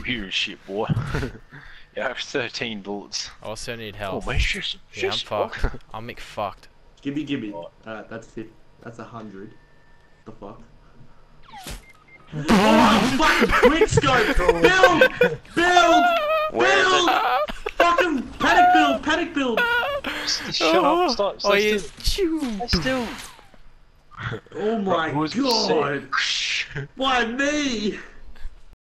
computer shit, boy. Yeah, I have 13 bullets. I also need Oh, health. man, shit. Yeah, I'm fucked. I'm McFucked. Gimme. Alright, that's it. That's 100. The fuck? Oh, fucking quick scope! Build! Fucking panic build! Shut up, stop, Oh, stay yes. still. Stay still. Oh my Right, god! Why me?